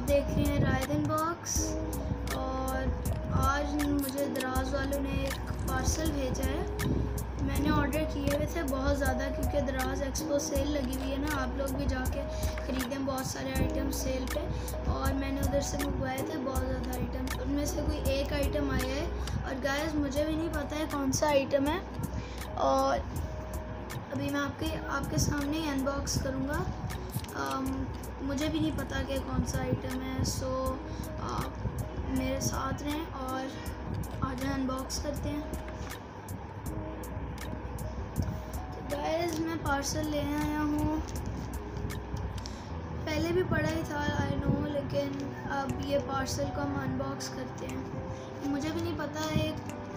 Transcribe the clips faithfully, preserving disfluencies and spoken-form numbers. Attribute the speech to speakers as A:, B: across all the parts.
A: देख रहे हैं रायदन बॉक्स। और आज मुझे दराज वालों ने एक पार्सल भेजा है। मैंने ऑर्डर किए हुए थे बहुत ज़्यादा, क्योंकि दराज एक्सपो सेल लगी हुई है ना, आप लोग भी जाके ख़रीदें बहुत सारे आइटम सेल पे। और मैंने उधर से मंगवाए थे बहुत ज़्यादा आइटम, उनमें से कोई एक आइटम आया है। और गाइस मुझे भी नहीं पता है कौन सा आइटम है, और अभी मैं आपके आपके सामने ही अनबॉक्स करूँगा। मुझे भी नहीं पता कि कौन सा आइटम है, सो आप मेरे साथ रहें और आज अनबॉक्स करते हैं। तो गाइस मैं पार्सल ले आया हूँ, पहले भी पड़ा ही था आई नो, लेकिन अब ये पार्सल को हम अनबॉक्स करते हैं। मुझे भी नहीं पता है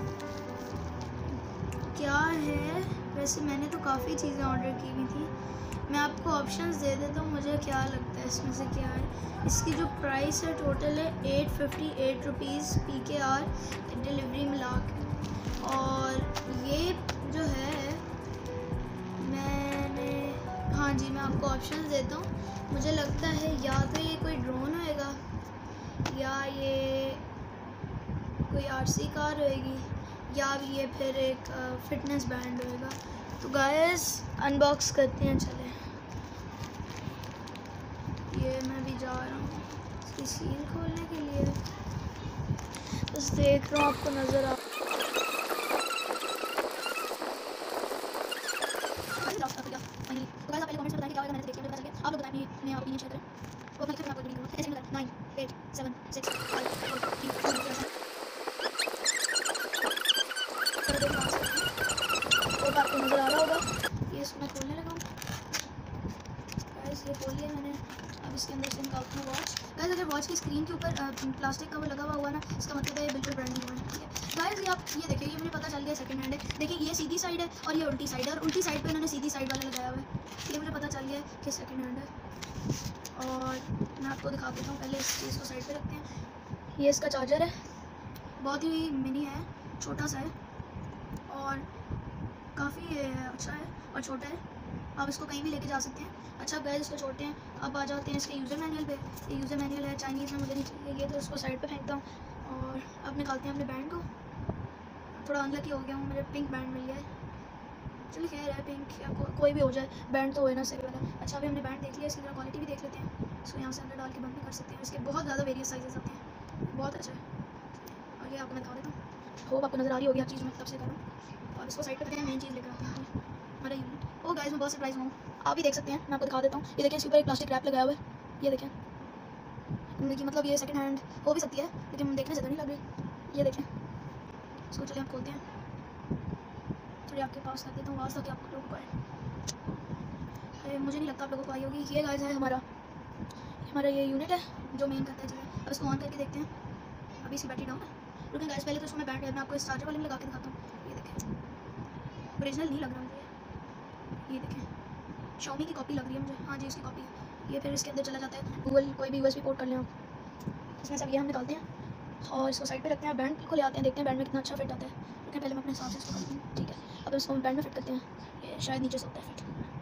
A: क्या है, वैसे मैंने तो काफ़ी चीज़ें ऑर्डर की हुई थी। मैं आपको ऑप्शंस दे देता हूँ, मुझे क्या लगता है इसमें से क्या है। इसकी जो प्राइस है टोटल है eight fifty eight rupees P K R delivery मिला के। और ये जो है मैंने, हाँ जी मैं आपको ऑप्शंस देता हूँ। मुझे लगता है या तो ये कोई ड्रोन होएगा, या ये कोई आरसी कार होएगी, या ये फिर एक फिटनेस बैंड होएगा। तो गाइस अनबॉक्स करते हैं, चले। ये मैं भी जा रहा हूँ इसकी सील खोलने के लिए, बस देख रहा हूँ आपको नज़र आ आप लोग बताएं अपनी ओपिनियन शेयर करें। वो अपना कितना आपको वीडियो ऐसे नहीं nine eight seven six five four three two आपको नज़र आ रहा होगा। ये इसमें खोलने लगा हूँ गाइस, ये खोल लिया मैंने। अब इसके अंदर से निकालती हूँ वॉच। गाइस अगर वॉच की स्क्रीन के ऊपर प्लास्टिक का वो लगा हुआ हुआ ना, इसका मतलब है ये बिल्कुल ब्रांड न्यू है, ठीक है गाइस। ये आप ये देखिए, ये मुझे पता चल गया सेकंड हैंड है। देखिए ये सीधी साइड है और ये उल्टी साइड है, और उल्टी साइड पे इन्होंने सीधी साइड वाला लगाया हुआ है, ये मुझे पता चल गया है कि सेकंड हैंड है। और मैं आपको दिखा देता हूँ, पहले इस चीज़ को साइड पे रखते हैं। ये इसका चार्जर है, बहुत ही मिनी है, छोटा सा है और काफ़ी अच्छा है और छोटा है, आप इसको कहीं भी लेके जा सकते हैं। अच्छा गाइस इसको छोड़ते हैं, अब आ जाते हैं इसके यूज़र मैनुअल पे। ये यूज़र मैनुअल है, चाइनीज़ में मुझे नहीं चाहिए ये, तो इसको साइड पे फेंकता हूँ। और अब निकालते हैं अपने बैंड को। थोड़ा अनलकी हो गया हूँ, मुझे पिंक बैंड मिल गया है, चलिए खैर है पिंक या को, कोई भी हो जाए, बैंड तो हो ना सही वाला। अच्छा अभी हमने बैंड देख लिया, इसकी जरा क्वालिटी भी देख लेते हैं। इसको यहाँ से अंदर डाल के बंद भी कर सकते हैं, इसके बहुत ज़्यादा वेरियस साइजेस आते हैं, बहुत अच्छा है। और ये आपको मैं दिखा देता हूँ, होप आपको नज़र आ रही होगी हर चीज़ में, तब से करूँ। और इसको साइड पर करते हैं, मेन चीज़ लेकर आते हैं हमारा यूनिट। ओ गाइस मैं बहुत सरप्राइज हूँ, आप भी देख सकते हैं, मैं आपको दिखा देता हूँ। ये देखिए इसके ऊपर एक प्लास्टिक रैप लगाया हुआ है, ये देखें। कि मतलब ये सेकंड हैंड हो भी सकती है, लेकिन देखने से तो नहीं लग रही। ये देखें, इसको चलिए हम खोलते हैं, चलिए आपके पास कर देता हूँ आवाज़ ताकि आप लोगों को आए। मुझे नहीं लगता आप लोगों को आई होगी। ये गाइस है हमारा हमारा ये यूनिट है जो मेन करता है। चलिए अब इसको ऑन करके देखते हैं। अभी इसकी बैटरी डाउन है, रुकें गाइस पहले तो इसको मैं बैठ मैं आपको इस चार्जर वाले में लगा के दिखाता हूँ। ये देखें, ओरिजिनल नहीं लग रहा मुझे, ये देखें Xiaomi की कॉपी लग रही है मुझे, हाँ जी इसकी कॉपी है। ये फिर इसके अंदर चला जाता है, गूगल कोई भी यूएसबी पोर्ट कर लें आप। इसमें सब ये हम निकालते हैं और इसको साइड पे रखते हैं। बैंड को ले आते हैं, देखते हैं बैंड में कितना अच्छा फिट आता है। लेकिन पहले मैं अपने हिसाब से इसको करती हूँ, ठीक है। अब इसको हम बैंड में फिट करते हैं, ये शायद नीचे से होता है फिट,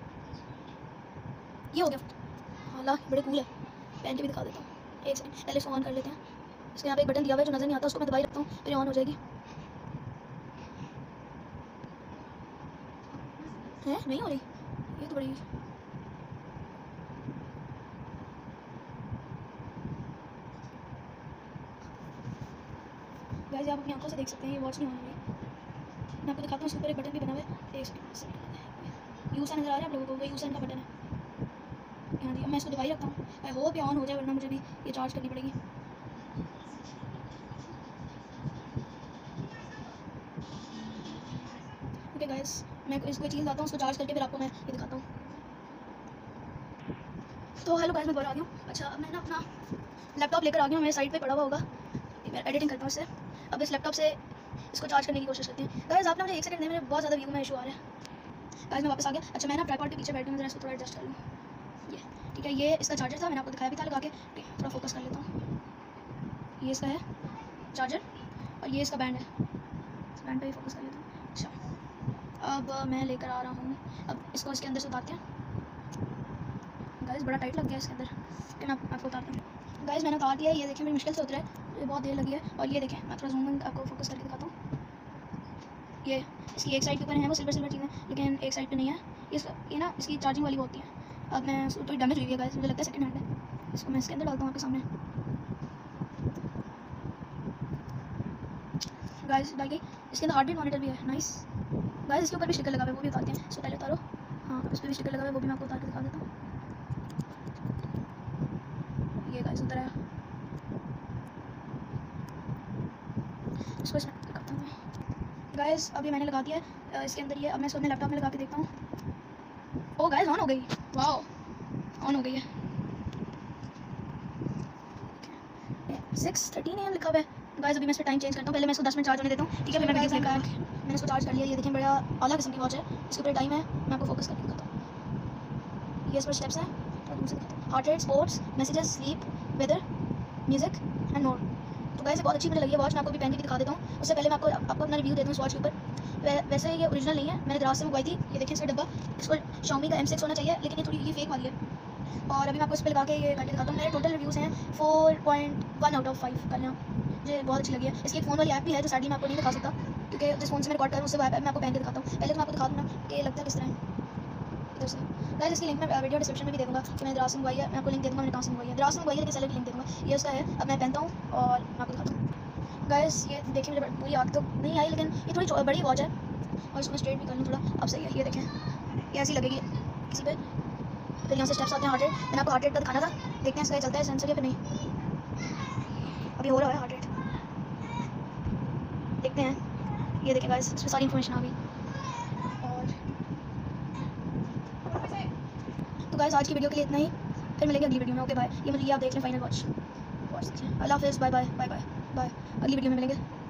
A: ये हो गया फिट। हाँ ला बड़े कूल है, पहन के भी दिखा देता हूँ। एक सेकंड पहले इसको ऑन कर लेते हैं। इसके यहाँ पे एक बटन दिया हुआ है जो नज़र नहीं आता, उसको मैं दबाई रखता हूँ, फिर ऑन हो जाएगी। है नहीं हो रही, ये तो बड़ी गाइस आप अपनी आंखों से देख सकते हैं, ये वॉच नहीं होने रही। मैं आपको दिखाता हूँ, इसके ऊपर एक बटन भी बना हुआ है, एक सेकंड यूज़र नज़र आ रहा है आप लोगों को, वही यूज़र का बटन है। हाँ जी मैं इसको दबाई रखता हूँ, आई होप ये ऑन हो जाए, वरना मुझे भी ये चार्ज करनी पड़ेगी। ओके गाइस मैं इसको चीज़ लाता हूँ, उसको चार्ज करके फिर आपको मैं ये दिखाता हूँ। तो हेलो गाइस मैं बाहर आ गया हूँ। अच्छा अब मैं ना अपना लैपटॉप लेकर आ गया हूँ, मेरे साइड पे पड़ा हुआ होगा, मैं एडिटिंग करता हूँ इससे। अब इस लैपटॉप से इसको चार्ज करने की कोशिश करते हैं। गाइस आपने मुझे एक सेकंड दें, मेरे बहुत ज़्यादा व्यू में इशू आ रहा है। गाइस मैं वापस आ गया। अच्छा मैं ना ट्राइपॉड के पीछे बैठी हूँ, जरा इसको थोड़ा एडजस्ट कर लूँ, ये ठीक है। ये इसका चार्जर था, मैंने आपको दिखाया भी था लगा के, थोड़ा फोकस कर लेता हूँ। ये इसका है चार्जर और ये इसका बैंड है, इस बैंड पर ही फोकस कर लेता हूँ। अच्छा अब मैं लेकर आ रहा हूँ, अब इसको इसके अंदर से उतारते हैं। गाइस बड़ा टाइट लग गया इसके अंदर, लेकिन आप आपको उतारता हूँ। गाइस मैंने उतार दिया है, ये देखिए बड़ी मुश्किल से उतरा है, ये बहुत देर लगी है। और ये देखें मैं थोड़ा जूम इन आपको फोकस करके दिखाता हूँ, ये इसकी एक साइड के ऊपर है वो सिल्वर सिल्वर चीज़ें, लेकिन एक साइड पे नहीं है। इस ये ना इसकी चार्जिंग वाली वो होती है। अब मैं उसको थोड़ी डैमेज हुई है गाइस, मुझे लगता है सेकंड हैंड है। इसको मैं इसके अंदर डालता हूँ आपके सामने। गाइस डाल गई, इसके अंदर हार्ट बीट मॉनिटर भी है, नाइस। गाइस इसके ऊपर भी स्टिकर लगा हुआ है, वो भी उतारते हैं। इसको पहले उतारो, हाँ इस पर भी स्टिकर लगा हुआ है, वो भी मैं आपको उतार के दिखा देता हूँ। ये गाइस उतर आया, इसको इसमें दिखाता हूँ मैं। गाइस अभी मैंने लगा दिया है इसके अंदर ये। अब मैं इसको अपने लैपटॉप में लगा के देखता हूँ। ओ गाइस ऑन हो गई, वाओ ऑन हो गई है। सिक्स थर्टीन एम लिखा हुआ है। गाइस अभी मैं इस पर टाइम चेंज करता हूँ, पहले मैं इसको दस मिनट चार्ज होने देता हूँ, ठीक है। फिर मैं वीडियोस लेकर आऊँगी। मैंने इसको चार्ज कर लिया, ये देखिए बड़ा आला किस्म की वॉच है, इसके ऊपर टाइम है, मैं आपको फोकस करके दिखाता हूँ। ये इस पर स्टेप्स हैं, तो दूसरे दिखाता हूँ। Heart rate, sports, messages, sleep, weather, music and more. तो गाइस बहुत अच्छी मुझे लगी है वॉच, मैं आपको भी पहन के दिखा देता हूँ। उससे पहले मैं आपको आपको अपना रिव्यू देता हूँ इस वॉच के ऊपर। वैसे ये ओरिजिनल नहीं है, मैंने दराज से मंगवाई थी। ये देखिए इसका डब्बा, इसको Xiaomi का एम सिक्स होना चाहिए, लेकिन ये थोड़ी ये फेक वाली है। और अभी मैं आपको इस पर लगा के ये करके दिखाता हूँ। मेरे टोटल रिव्यूज़ हैं four point one out of five करना, मुझे बहुत अच्छी लगी है। इसकी एक फ़ोन वाली ऐप भी है जो सैडली मैं आपको नहीं दिखा सकता, क्योंकि जिस फ़ोन से मैं रिकॉर्ड करूँ उससे वो ऐप मैं आपको पहन के दिखाता हूँ। पहले तो मैं आपको दिखा दूँगा कि लगता है किस तरह है इधर से। गाइस इसकी लिंक मैं वीडियो डिस्क्रिप्शन में भी दे दूँगा कि मैंने दराज से मंगवाई है, मैं आपको लिंक दे दूँगा मैंने कहाँ से मंगवाई है। दराज से मंगवाई है, लेकिन सेलर की लिंक दे दूँगा। ये उसका है, अब मैं पहनता हूँ और मैं आपको दिखाता हूँ। गाइस ये देखिए मुझे पूरी आग तो नहीं आई, लेकिन ये थोड़ी बड़ी वॉच है और इसको मैं स्ट्रेट भी कर लूँ थोड़ा, अब सही है। ये देखें ये ऐसी लगेगी किसी पे। फिर यहाँ से स्टेप्स आते हैं। हार्ट रेट मैंने आपको हार्ट रेट का दिखाना था, देखते हैं इसका चलता है सेंसर या फिर नहीं। अभी हो रहा है हार्ट रेट, देखते हैं। ये देखें गाइस इसमें सारी इन्फॉर्मेशन आ गई। और तो गाइस आज की वीडियो के लिए इतना ही, फिर मिलेंगे अगली वीडियो में। Okay bye. ये मतलब ये आप देख लें फाइनल वॉच वॉच देखिए। अल्लाह हाफिज़, bye bye bye bye bye. अगली वीडियो में मिलेंगे।